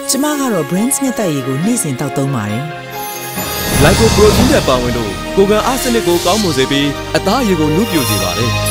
ကျမကတော့ brands နဲ့တိုက်ရည်ကိုနေ့စဉ်တောက်သုံးပါတယ်။ Lipo protein နဲ့ပါဝင်လို့ကိုယ်ခံအားစနစ်ကိုကောင်းမွန်စေပြီးအသားရည်ကိုနုပြိုစေပါတယ်။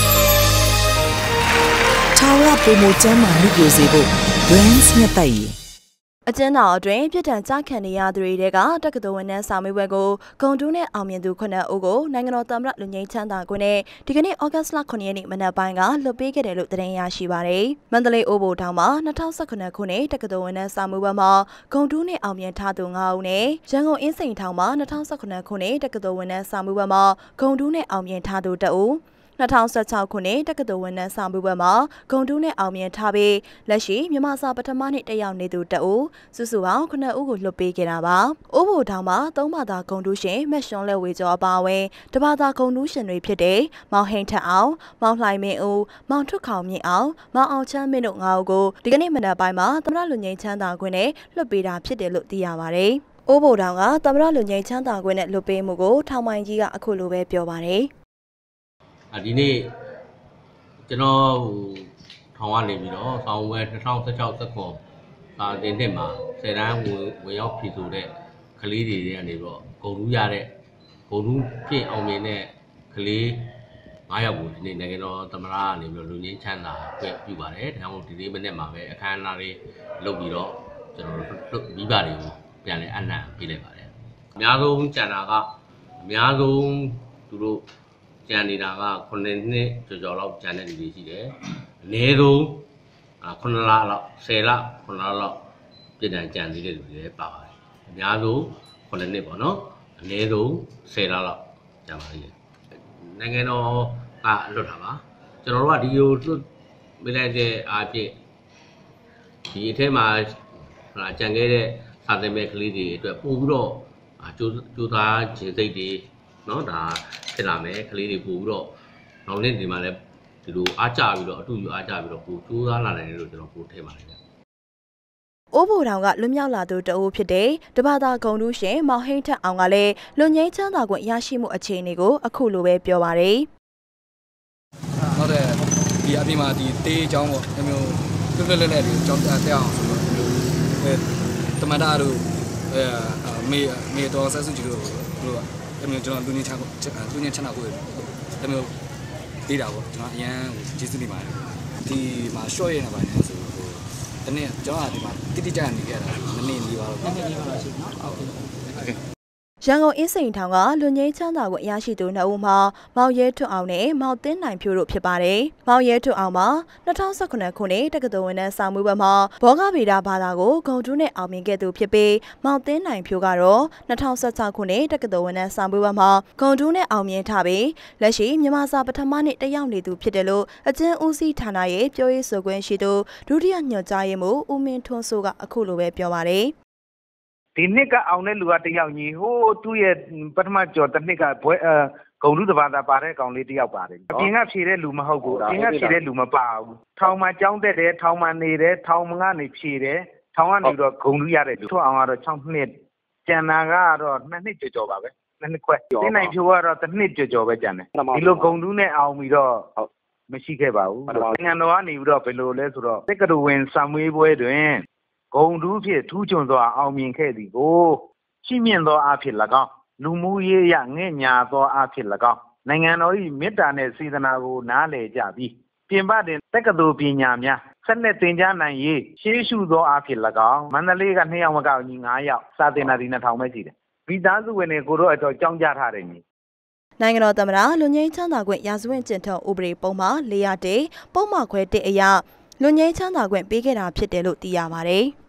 ချောင်းရပုံမကျန်းမာနုပြိုစေဖို့ brands နဲ့တိုက်ရည်အကျဉ်းတော်အတွင်းပြစ်ဒဏ်ကြားခံနေရသူတွေကတက္ကသိုလ်ဝန်ထမ်းစာမေးပွဲကိုဂုဏ်ထူးနဲ့အောင်မြင်သူ9ဦးကိုနိုင်ငံတော်သမ္မတလူငြိမ်းချမ်းသာခွင့်နဲ့ဒီကနေ့ဩဂတ်စ်လ9ရက်နေ့မနက်ပိုင်းကလွှတ်ပေးခဲ့တယ်လို့သတင်းရရှိပါရယ်။မန္တလေးအိုးဘိုထောင်မှာ2019ခုနှစ်တက္ကသိုလ်ဝန်ထမ်းစာမေးပွဲမှာဂုဏ်ထူးနဲ့အောင်မြင်ထားသူ9ဦးနဲ့ရန်ကုန်အင်းစိန်ထောင်မှာ2019ခုနှစ်တက္ကသိုလ်ဝန်ထမ်းစာမေးပွဲမှာဂုဏ်ထူးနဲ့အောင်မြင်ထားသူ2ဦး2016ခုနှစ်တက္ကသိုလ်ဝန်ထမ်းစာမေးပွဲမှာဂုဏ်ထူးနဲ့အောင်မြင်ထားပြီးလက်ရှိမြန်မာစာပထမနှစ်တက်ရောက်နေသူ2ဦးစုစုပေါင်း9ဦးကိုလွှတ်ပေးခဲ့တာပါ။အိုးဘိုထောင်မှာ3ဘာသာဂုဏ်ထူးရှင်မက်ရှင်လက်ဝေကျော်အပါအဝင်တဘာသာဂုဏ်ထူးရှင်တွေဖြစ်တဲ့မောင်ဟိန်ထက်အောင်၊မောင်လှိုင်မင်းဦး၊မောင်ထွတ်ခေါင်မြင့်အောင်၊မောင်အောင်ချမ်းမင်းတို့9ဦးကိုဒီကနေ့မနက်ပိုင်းမှာသမ္မတလူငြိမ်းချမ်းသာခွင့်နဲ့လွှတ်ပေးတာဖြစ်တယ်လို့သိရပါဗျ။အိုးဘိုထောင်ကသမ္မတလူငြိမ်းချမ်းသာခွင့်နဲ့လွှတ်ပေးမှုကိုထောင်ပိုင်ကြီးကအခုလိုပဲပြောပါတယ်။ဒီနေ့ကျွန်တော်ထောင်ကနေပြီးတော့ဆောင်းဝဲ2016-19စာတင်နှစ်မှာ10တန်းဝင်ရောက်ဖြည့်ဆိုတဲ့ကလေးတွေကနေပြီးတော့ဂုဏ်ထူးရတဲ့ဂုဏ်ထူးဖြင့်အောင်မြင်တဲ့ကလေး9ယောက်ကိုဒီနေ့နိုင်ငံတော်သမ္မတကနေပြီးတော့လူငင်းချမ်းသာပြပြုပါတယ်။ဒါကြောင့်ဒီနေ့မနေ့မှာပဲအခမ်းအနားလေးလုပ်ပြီးတော့ကျွန်တော်မိဘတွေကိုပြန်လည်အနံ့ပေးလိုက်ပါတယ်။အများဆုံးကျန်တာကအများဆုံးသူတို့ကျန်နေတာက9နှစ်ကျော်လောက်ကျန်တဲ့လူတွေရှိတယ်။အနည်းဆုံး9လလောက်10လ9လလောက်ပြည်တံကျန်သေးတဲ့လူတွေပါပါတယ်။အများဆုံး9နှစ်ပေါ့နော်။အနည်းဆုံး10လလောက်ကျန်ပါသေးတယ်။နိုင်ငံတော်ကလွတ်တာပါ။ကျွန်တော်တို့ကဒီလိုလွတ်မိလိုက်တဲ့အားဖြင့်ဒီအထက်မှာကျန်ခဲ့တဲ့စာသင်မဲ့ကလေးတွေအတွက်ပို့ပြီးတော့ကြိုးစားခြင်းစိတ်တွေနော်ဒါဖြစ်လာမယ်ကလေးတွေပို့ပြီးတော့နောက်နေ့ဒီမှာလည်းဒီလိုအားကြပြီးတော့အတူယူအားကြပြီးတော့ကိုကြိုးစားလာနိုင်တယ်လို့ကျွန်တော်ကိုထင်ပါတယ်ဗျ။အိုးဘိုထောင်ကလွတ်မြောက်လာသူတအုပ်ဖြစ်တဲ့တဘာသာဂုဏ်ထူးရှင်မောင်ဟိန်ထက်အောင်ကလည်းလူငင်းချမ်းသာခွင့်ရရှိမှုအခြေအနေကိုအခုလိုပဲပြောပါရယ်။ဟုတ်တယ်ဒီအပြင်မှာဒီတေးအကြောင်းပေါ့အဲမျိုးလွတ်နဲ့ဒီအကြောင်းတက်အောင်ဆိုတော့တမန်တော်တို့မေတော်ဆက်စုကြည့်လို့တို့အဲမျိုးကျွန်တော်လူငင်းချမ်းသာကိုအဲမျိုးပေးတာပေါ့ကျွန်တော်အရန်ကျေးဇူးတင်ပါတယ်ဒီမှာ short ရနေပါတယ်ဆိုတနေ့ကျွန်တော်ကဒီမှာတိကျနေခဲ့တာနည်းနည်းလေးပါတော့ရှိနော်ဟုတ်ကဲ့ရန်ကုန်အင်းစိန်ထောင်ကလူငင်းချမ်းသာကိုရရှိသူ2ဦးမှာမောင်ရဲထွတ်အောင်နဲ့မောင်တင်းနိုင်ဖြိုးတို့ဖြစ်ပါတယ်။မောင်ရဲထွတ်အောင်မှာ2019ခုနှစ်တက္ကသိုလ်ဝန်ထမ်းစာမေးပွဲမှာဘောဂဗေဒဘာသာကိုဂုဏ်ထူးနဲ့အောင်မြင်ခဲ့သူဖြစ်ပြီးမောင်တင်းနိုင်ဖြိုးကတော့2016ခုနှစ်တက္ကသိုလ်ဝန်ထမ်းစာမေးပွဲမှာဂုဏ်ထူးနဲ့အောင်မြင်ထားပြီးလက်ရှိမြန်မာစာပထမနှစ်တက်ရောက်နေသူဖြစ်တယ်လို့အကျဉ်းဦးစီးဌာနရဲ့ပြောရေးဆိုခွင့်ရှိသူဒုတိယညွှန်ကြားရေးမှူးဦးမင်းထွန်းစိုးကအခုလိုပဲပြောပါတယ်ဒီနှစ်ကအောင်တဲ့လူကတယောက်ကြီးဟိုးသူ့ရဲ့ပထမကျော်တစ်နှစ်ကဘွဲဂုံလူတဘာသာပါတဲ့ကောင်လေးတယောက်ပါတယ်အပြင်ကဖြေတဲ့လူမဟုတ်ဘူးအပြင်ကဖြေတဲ့လူမပါဘူးထောင်မှာကြောင်းတက်တယ်ထောင်မှာနေတယ်ထောင်ကနေဖြေတယ်ထောင်ကနေတော့ဂုံလူရတယ်လူထွတ်အောင်ကတော့6နှစ်ကျန်တာကတော့2နှစ်ကျော်ပါပဲ2နှစ်ခွဲတင်းနိုင်ဖြိုးကတော့1နှစ်ကျော်ပဲကျန်တယ်ဒီလိုဂုံလူနဲ့အောင်ပြီးတော့မရှိခဲ့ပါဘူးနိုင်ငံတော်ကနေပြီးတော့ဘယ်လိုလဲဆိုတော့တက္ကသိုလ်ဝင်စာမေးပွဲတွင်ဂုံထူးဖြင့်ထူးချွန်စွာအောင်မြင်ခဲ့သည်ကိုရှိမြင့်သောအားဖြင့်၎င်းလူမှုရေးအရငဲ့ညာသောအားဖြင့်၎င်းနိုင်ငံတော်၏မေတ္တာနှင့်စေတနာကိုနားလည်ကြပြီးပြင်ပတွင်တက္ကသိုလ်ပညာများဆက်လက်သင်ကြားနိုင်ရေးရှေးရှုသောအားဖြင့်၎င်းမန္တလေးက2ယောက်မကညီ9ယောက်စာသင်တာဒီ2000ပဲရှိတယ်မိသားစုဝင်တွေကိုတော့အကြောင်းကြားထားတယ်ညီနိုင်ငံတော်သမ္မတလူငင်းချမ်းသာခွင့်ရာဇဝင်ကျင့်ထုံးဥပဒေပုံမှန်401ပုံမှန်ခွဲ1အရလူငင်းချမ်းသာခွင့်ပေးခဲ့တာဖြစ်တယ်လို့သိရပါတယ်။